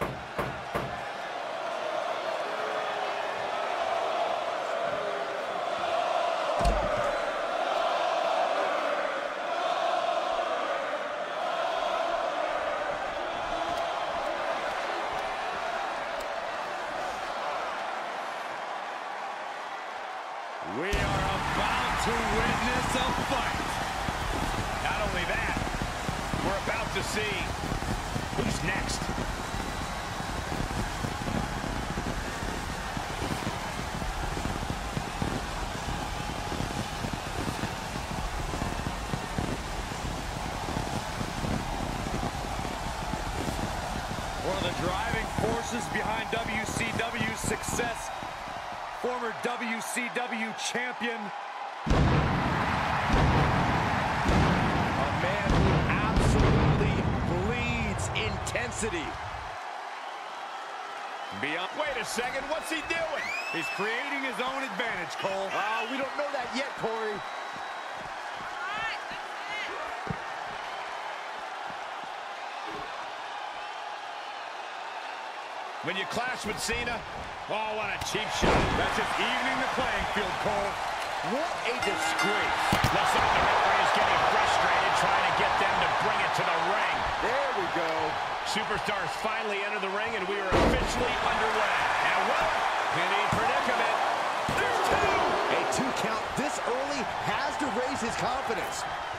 We are about to witness a fight. Not only that, we're about to see who's next. One of the driving forces behind WCW's success, former WCW champion. A man who absolutely bleeds intensity. Beyond. Wait a second, what's he doing? He's creating his own advantage, Cole. We don't know that yet, Corey. When you clash with Cena, oh, what a cheap shot. That's just evening the playing field, Cole. What a disgrace. Looks like the referee is getting frustrated trying to get them to bring it to the ring. There we go. Superstars finally enter the ring, and we are officially underway. And what a predicament. There's two. A 2 count this early has to raise his confidence.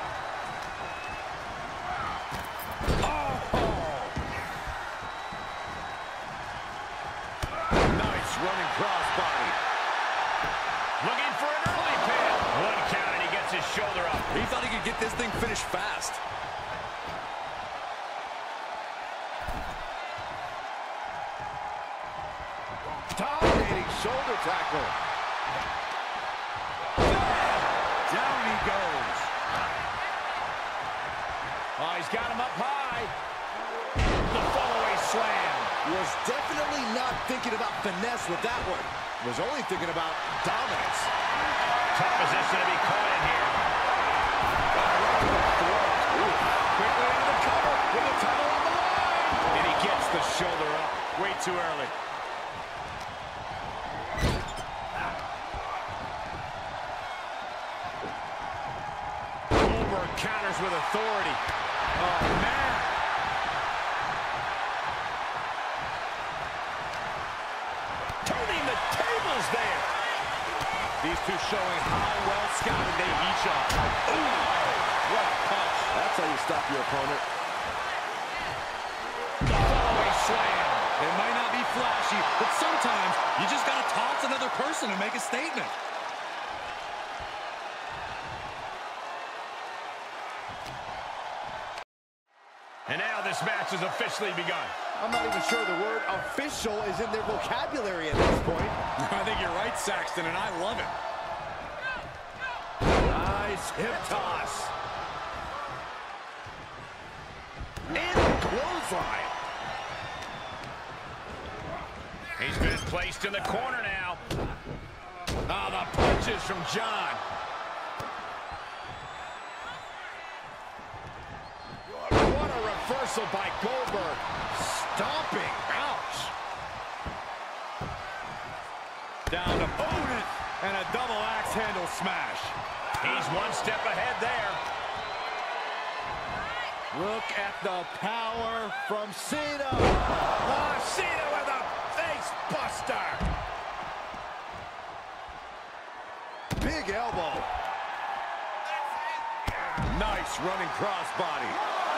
Running crossbody. Looking for an early pin. 1 count, and he gets his shoulder up. He thought he could get this thing finished fast. Dominating shoulder tackle. Down he goes. Oh, he's got him up high. The follow-away slam. Was definitely not thinking about finesse with that one. Was only thinking about dominance. Tough position to be caught in here. Quickly into the cover with the title on the line. And he gets the shoulder up. Way too early. Goldberg counters with authority. Oh, man. Turning the tables there. These two showing how well scouted they each are. Ooh, what a punch. That's how you stop your opponent. The follow-away slam. It might not be flashy, but sometimes you just got to toss another person to make a statement. And now this match has officially begun. I'm not even sure the word official is in their vocabulary at this point. I think you're right, Saxton, and I love it. Nice hip toss. And the clothesline. He's been placed in the corner now. Oh, the punches from John. What a reversal by Goldberg. Stomping. Ouch. Down to opponent and a double axe handle smash. He's one step ahead there. Look at the power from Cena. Oh, Cena with a face buster. Big elbow. Nice running crossbody.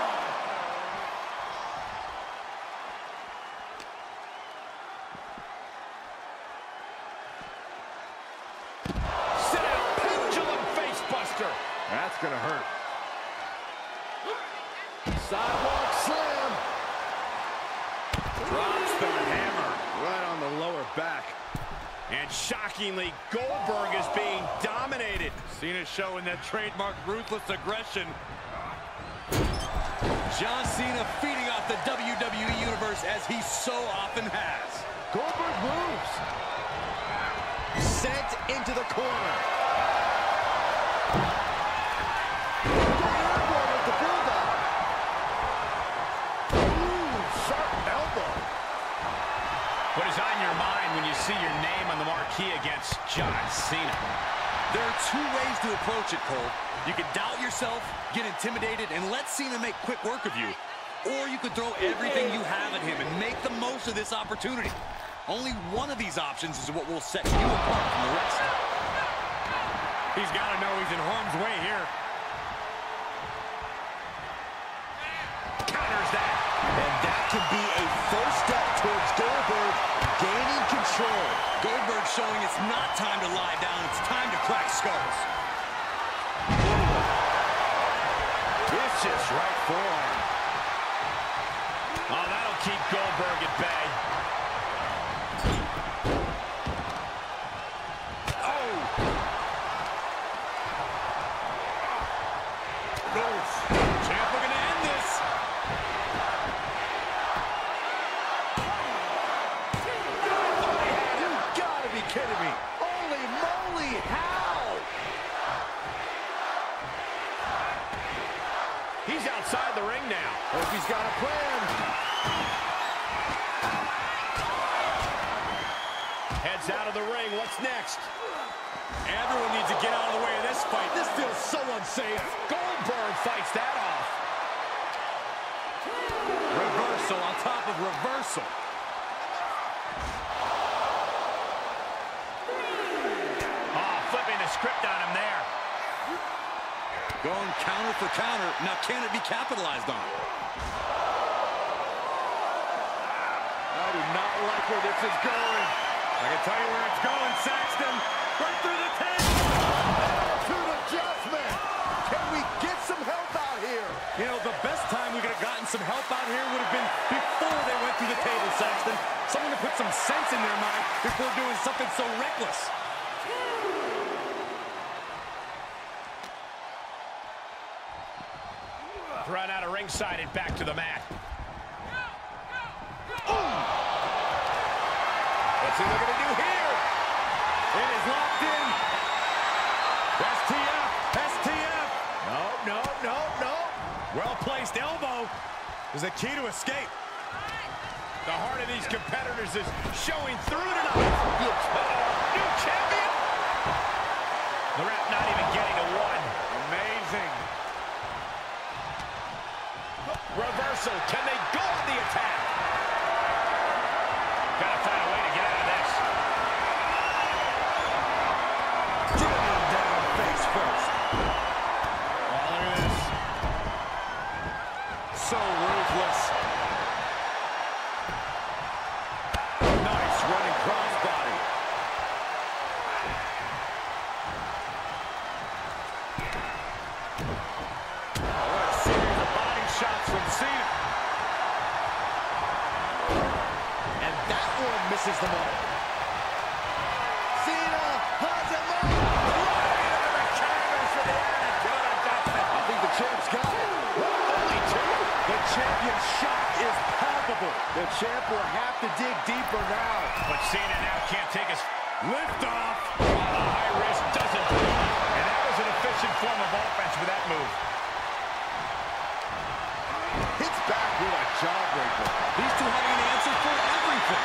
That's gonna hurt. Sidewalk slam. Drops the hammer right on the lower back. And shockingly, Goldberg is being dominated. Cena showing that trademark ruthless aggression. John Cena feeding off the WWE Universe as he so often has. Goldberg moves. Sent into the corner. mind when you see your name on the marquee against John Cena? There are two ways to approach it, Cole. You could doubt yourself, get intimidated, and let Cena make quick work of you. Or you could throw everything you have at him and make the most of this opportunity. Only one of these options is what will set you apart from the rest. He's got to know he's in harm's way here. Counters that. And that can be a first step towards Goldberg gaining control. Goldberg showing it's not time to lie down, it's time to crack skulls. Vicious right forearm. Oh, that'll keep Goldberg at bay. Oh! Champ looking to end this. You gotta be kidding me. Holy moly, how? He's outside the ring now. Hope he's got a plan. Heads out of the ring. What's next? Everyone needs to get out of the way of this fight. This feels so unsafe. Goldberg fights that off. Reversal on top of reversal. Oh, flipping the script on him there. Going counter for counter. Now, can it be capitalized on? I do not like where this is going. I can tell you where it's going, Saxton. Right through the table. Attitude adjustment. Can we get some help out here? You know, the best time we could have gotten some help out here would have been before they went through the table, Saxton. Someone to put some sense in their mind before doing something so reckless. Run out of ringside and back to the mat. What's he looking to do here? It is locked in. STF, STF. No. Well-placed elbow is the key to escape. The heart of these competitors is showing through tonight. New champion. The ref not even getting a one. Amazing. Reversal. Can they go on the attack? Gotta find a way to get out of this. Driven down face first. Oh, look at this. So ruthless. Nice running crossbody. Oh, what a series of body shots from Cena. And that one misses the mark. Cena has him up. Right into the canvas for the attitude adjustment. I think the champ's got it. Only two. The champion's shot is palpable. The champ will have to dig deeper now. But Cena now can't take his Lift off. high risk doesn't do it. And that was an efficient form of offense with that move. Hits back with a jawbreaker. These two having an answer for everything.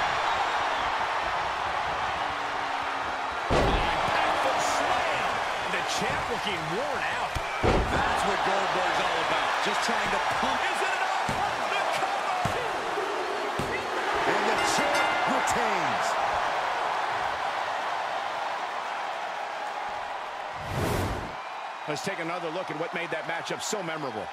Impactful slam. The champ looking worn out. That's what Goldberg's all about. Just trying to pump. Is it enough? The cover. And the champ retains. Let's take another look at what made that matchup so memorable.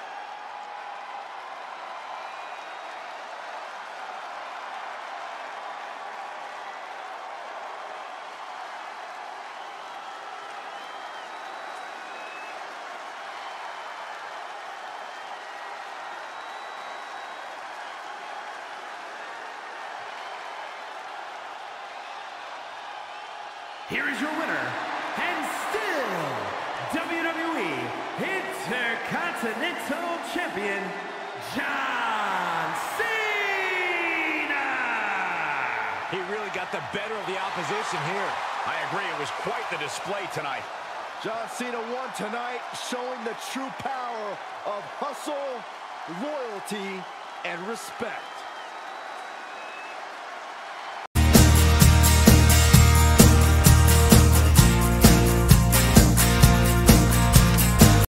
Here is your winner, and still WWE Intercontinental Champion, John Cena! He really got the better of the opposition here. I agree, it was quite the display tonight. John Cena won tonight, showing the true power of hustle, loyalty, and respect.